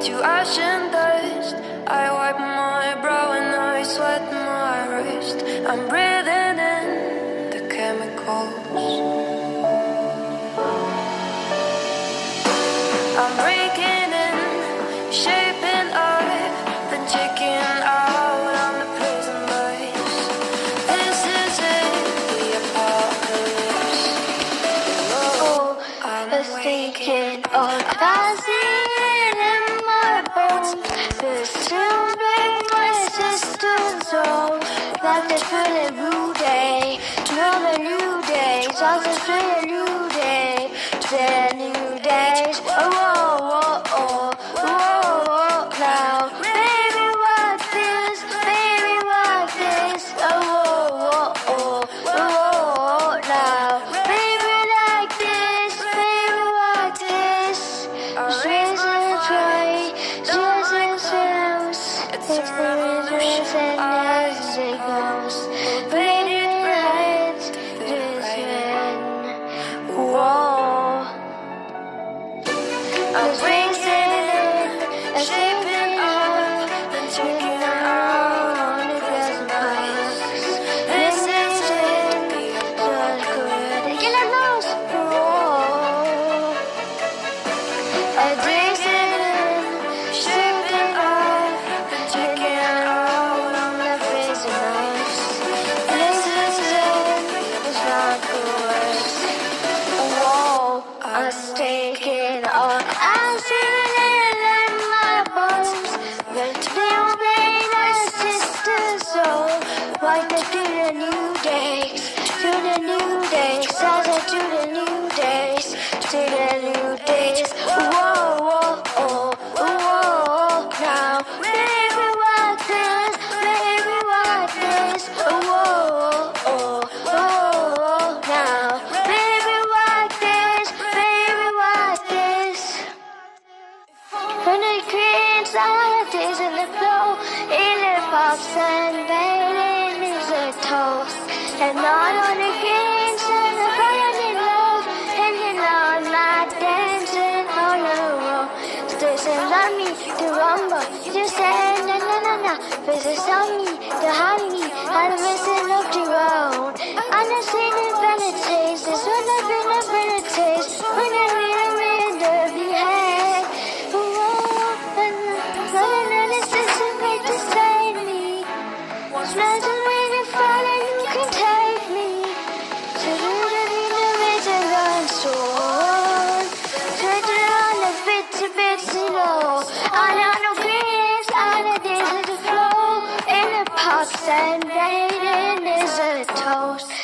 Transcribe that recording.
to ash and dust. I wipe my brow and I sweat my wrist. I'm breathing in the chemicals. I'm breaking in, shaping up, then checking out on the prison bus. This is it, the apocalypse. Oh, I'm waking up. I see it in my bones. There's children, my sister's soul. Like this really new day, to the new days. Like this really new day, to the new days. Oh, oh, oh, oh, oh, now. Baby, what this? Baby, what this? Oh, oh, oh, oh, oh, now. Baby, like this. Baby, what this? Raise and try, just and shows. It's a revolution as it goes. Faded lights, this man. Whoa. I'm racing in, I'm shaping up, then checking out on the glass of ice. This is it, so good. Get it loose. Whoa. I'm racing in, shaping up, then checking out on the glass of ice. This is it, it's not good. Whoa, I'm taking on. I feel it in my bones. Meant to be obeyed my sister's soul. Like to the new days, to the new days, as to the new days, to the new days. Whoa, whoa, oh, whoa, now. Baby, what this? Baby, what this? Whoa, oh, oh, now. Baby, what this? Baby, what this? When it creams out days in the flow, in the pops and bathing is a toast. And not on the games and the burning love, and you know I'm not dancing on the road. Stations on me to rumble, just say na na na na. Faces on me to hide me, I'm missing up the road. I'm not seeing the better taste, this would have been a better taste. When I read a wind of your head. Nothing when you fall and you can take me to the rhythm and sword. Turn it on a bit slow. I know no greens, I know this is the flow. In the pops and bathing is a toast.